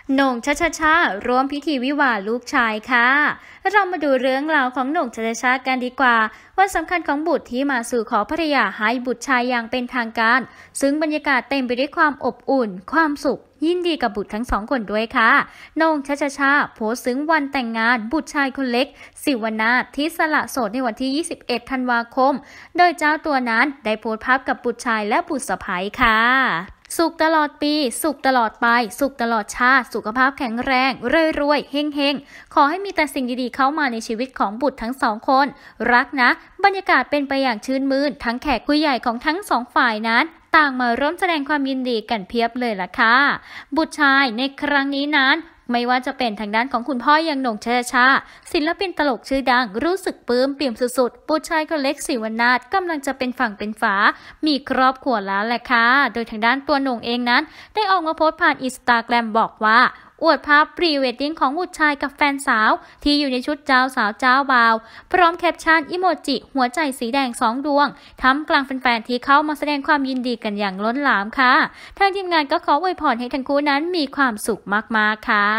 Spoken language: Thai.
โหน่งชชร่วมพิธีวิวาห์ลูกชายค่ะเรามาดูเรื่องราวของโหน่งชชกันดีกว่าวันสำคัญของบุตรที่มาสู่ขอภรรยาให้บุตรชายอย่างเป็นทางการซึ่งบรรยากาศเต็มไปด้วยความอบอุ่นความสุขยินดีกับบุตรทั้งสองคนด้วยค่ะโหน่งชโพสต์ซึ้งวันแต่งงานบุตรชายคนเล็กสิวนาถที่สละโสดในวันที่ 21 ธันวาคมโดยเจ้าตัวนั้นได้โพสต์ภาพกับบุตรชายและบุตรสะใภ้ค่ะสุขตลอดปีสุขตลอดไปสุขตลอดชาติสุขภาพแข็งแรงรวยเฮงขอให้มีแต่สิ่งดีๆเข้ามาในชีวิตของบุตรทั้งสองคนรักนะบรรยากาศเป็นไปอย่างชื่นมื่นทั้งแขกผู้ใหญ่ของทั้งสองฝ่ายนั้นต่างมาร่วมแสดงความยินดีกันเพียบเลยล่ะค่ะบุตรชายในครั้งนี้นั้นไม่ว่าจะเป็นทางด้านของคุณพ่ออย่างโหน่งชศิลปินตลกชื่อดังรู้สึกปลื้มปิ่มสุดๆบุตรชายคนเล็กสิวนาถกำลังจะเป็นฝั่งเป็นฝามีครอบครัวแล้วแหละค่ะโดยทางด้านตัวโหน่งเองนั้นได้ออกมาโพสต์ผ่านอินสตาแกรมบอกว่าอวดภาพพรีเวดดิ้งของบุตรชายกับแฟนสาวที่อยู่ในชุดเจ้าสาวเจ้าบ่าวพร้อมแคปชั่นอิโมจิหัวใจสีแดง2 ดวงท่ามกลางแฟนๆที่เข้ามาแสดงความยินดีกันอย่างล้นหลามค่ะทางทีมงานก็ขออวยพรให้ทั้งคู่นั้นมีความสุขมากๆค่ะ